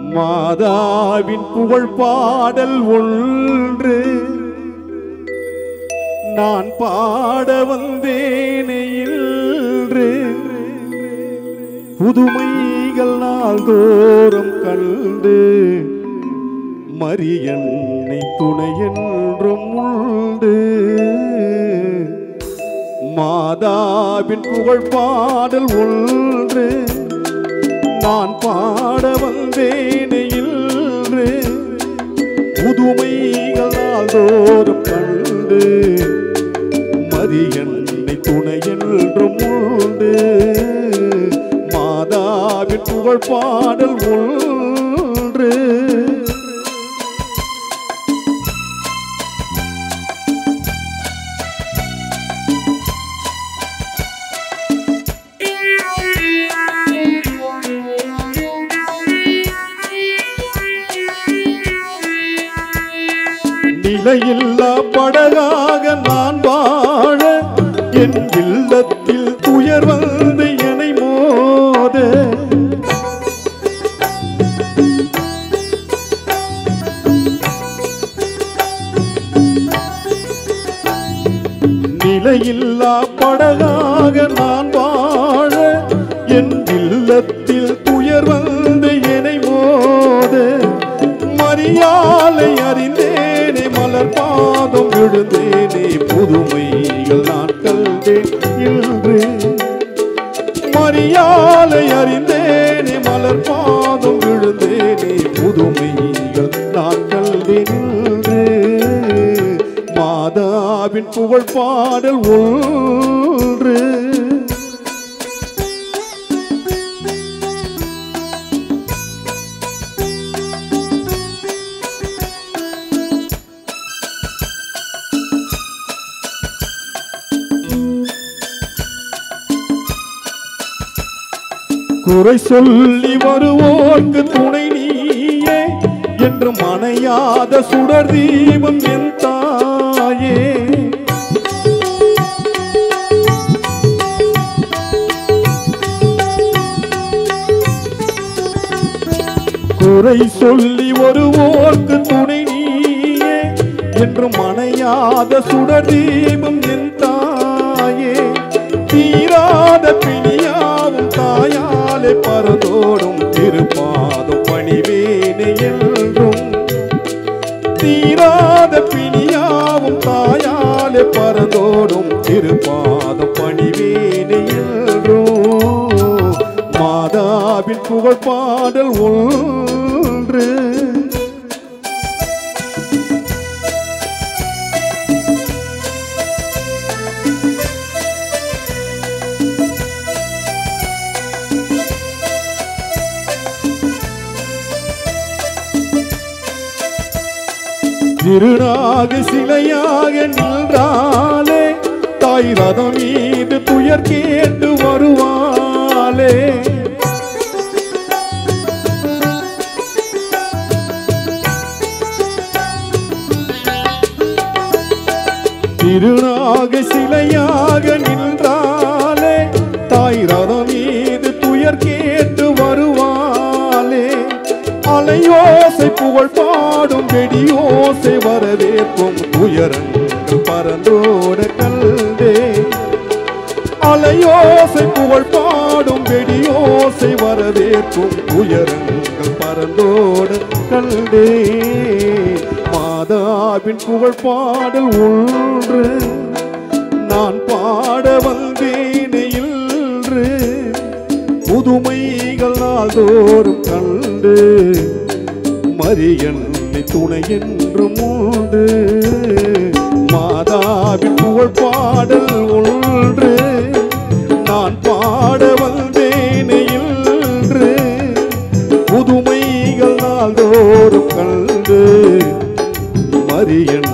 மாதாவின் புகழ் பாடல் ஒன்று நான் பாட வந்தேனே இன்று புதுமைகள் நாள்தோறும் கண்டு மரியன்னை துணை என்றும் உண்டு. மாதாவின் புகழ் பாடல் ஒன்று நான் பாட வந்தேனே இன்று புதுமைகள் நாள்தோறும் கண்டு மரியன்னை துணை என்றும் உண்டு. மாதாவின் புகழ் பாடல் ஒன்று நிலையில்லா படகாக நான் வாழ என் இல்லத்தில் துயர் வந்து என்னை மோத நிலையில்லா படகாக நான் வாழ என் இல்லத்தில் துயர் வந்து என்னை மோத மரியாதை அறிந்தேனே மலர் பாதம் விழுந்தேனே புதுமைகள் நான் கண்டேன் இன்று. மரியாதை அறிந்தேனே மலர் பாதம் விழுந்தேனே புதுமைகள் நான் கண்டேன் இன்று. மாதாவின் புகழ் பாடல் ஒன்று குறை சொல்லி வருவோர்க்கு துணை நீயே என்று மனையாத சுடர் தீபம் என் தாயே. குறை சொல்லி வருவோர்க்கு துணை நீயே என்று மனையாத சுடர் தீபம் என் தாயே. தீராத பிணியாவும் தாயாலே பரதோடும் திருப்பாதம் பணிவேனே என்றும். தீராத பிணியாவும் தாயாலே பரதோடும் திருப்பாதம் பணிவேனே என்றும். மாதாவின் புகழ் பாடல் ஒன்று திருநாக சிலையாக நின்றாலே தாய் ரதம் மீது துயர் கேட்டு வருவாளே. திருநாக சிலையாக நின்றாலே தாய் ரதம் மீது துயர் கேட்டு வருவாளே. அலையோசை புகழ் பாடும் வெடியோசை வரவேற்கும் துயரங்கள் பரந்தோட கல்தே. அலையோசை புகழ் பாடும் வெடியோசை வரவேற்கும் துயரங்கள் பரந்தோட கல்தே. மாதாவின் புகழ் பாடல் ஒன்று நான் பாட வந்தேனே இன்று புதுமைகள் நாள்தோறும் கண்டு மரியன்னை துணை என்றும் உண்டு. மாதாவின் புகழ் பாடல் ஒன்று நான் பாட வந்தேனே இன்று புதுமைகள் நாள்தோறும் கண்டு மரியன்